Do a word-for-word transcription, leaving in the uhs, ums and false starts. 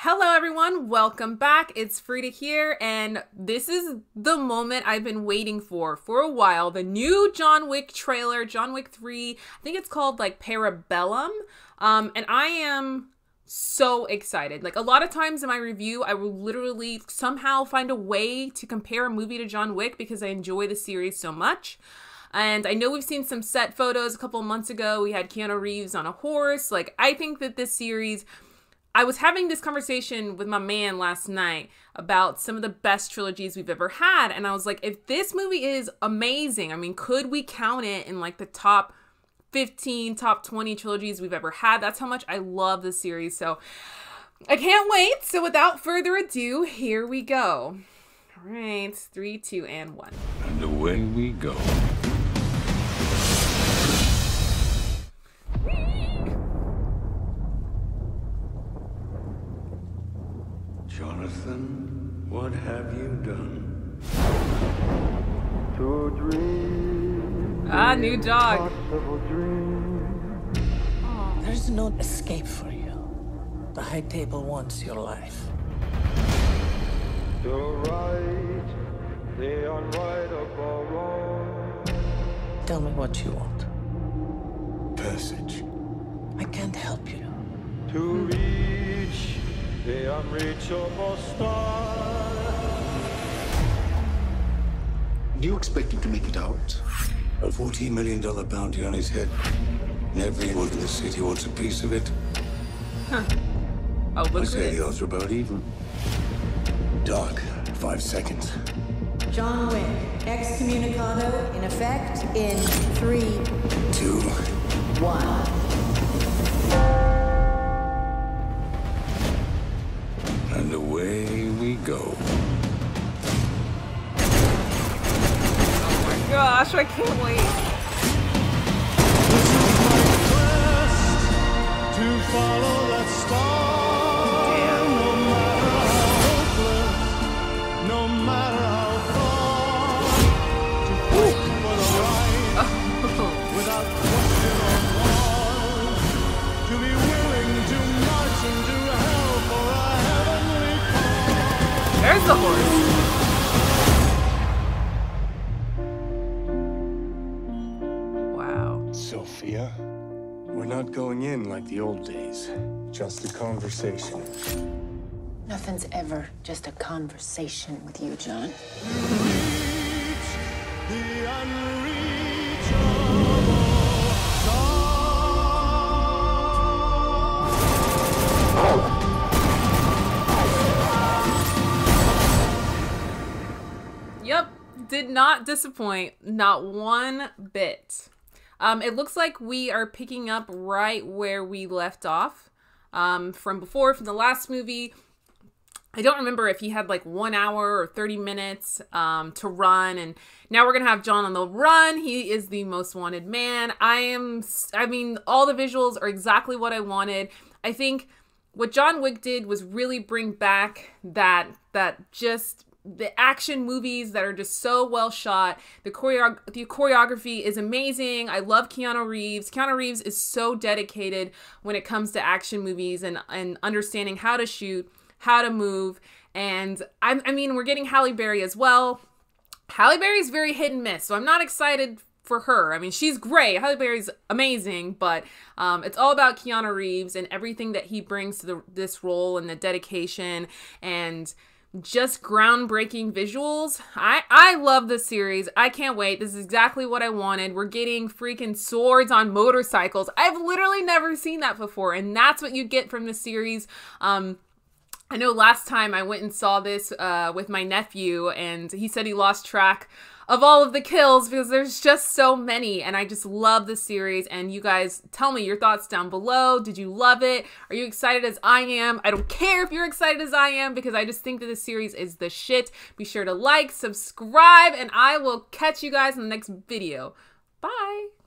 Hello everyone, welcome back. It's Frida here, and this is the moment I've been waiting for for a while. The new John Wick trailer, John Wick three, I think it's called like Parabellum, um, and I am so excited. Like a lot of times in my review, I will literally somehow find a way to compare a movie to John Wick because I enjoy the series so much. And I know we've seen some set photos a couple of months ago. We had Keanu Reeves on a horse. Like, I think that this series... I was having this conversation with my man last night about some of the best trilogies we've ever had. And I was like, if this movie is amazing, I mean, could we count it in like the top fifteen, top twenty trilogies we've ever had? That's how much I love this series. So I can't wait. So without further ado, here we go. All right, three, two, and one. And away we go. Jonathan, what have you done? To dream. Ah, new dog. There's no escape for you. The high table wants your life. The right, the unrightable wrong. Tell me what you want. Passage. I can't help you. To reach the unreachable star. Do you expect him to make it out? A fourteen million dollar bounty on his head. And everyone in the city wants a piece of it. Huh. Oh, look I at say it. the odds are about even. Doc, five seconds. John Wick, excommunicado in effect in three, Two. one. And away we go. Oh my gosh, I can't wait. To follow that star. Damn. No matter how hopeless, no matter how far. To fight for the right, without question or pause. To be willing to march into hell for a heavenly cause. There's the horse. Wow. Sophia, we're not going in like the old days. Just a conversation. Nothing's ever just a conversation with you, John. Reach the unreachable Yep, did not disappoint, not one bit. Um, it looks like we are picking up right where we left off um, from before, from the last movie. I don't remember if he had like one hour or thirty minutes um, to run, and now we're gonna have John on the run. He is the most wanted man. I am, I mean, all the visuals are exactly what I wanted. I think what John Wick did was really bring back that, that just... the action movies that are just so well shot. The choreo the choreography is amazing. I love Keanu Reeves. Keanu Reeves is so dedicated when it comes to action movies and, and understanding how to shoot, how to move. And I, I mean, we're getting Halle Berry as well. Halle Berry's very hit and miss, so I'm not excited for her. I mean, she's great. Halle Berry's amazing, but um, it's all about Keanu Reeves and everything that he brings to the, this role and the dedication and just groundbreaking visuals. I, I love this series. I can't wait. This is exactly what I wanted. We're getting freaking swords on motorcycles. I've literally never seen that before, and that's what you get from this series. Um, I know last time I went and saw this uh, with my nephew, and he said he lost track of all of the kills because there's just so many, and I just love the series. And you guys tell me your thoughts down below. Did you love it? Are you excited as I am? I don't care if you're excited as I am because I just think that this series is the shit. Be sure to like, subscribe, and I will catch you guys in the next video. Bye!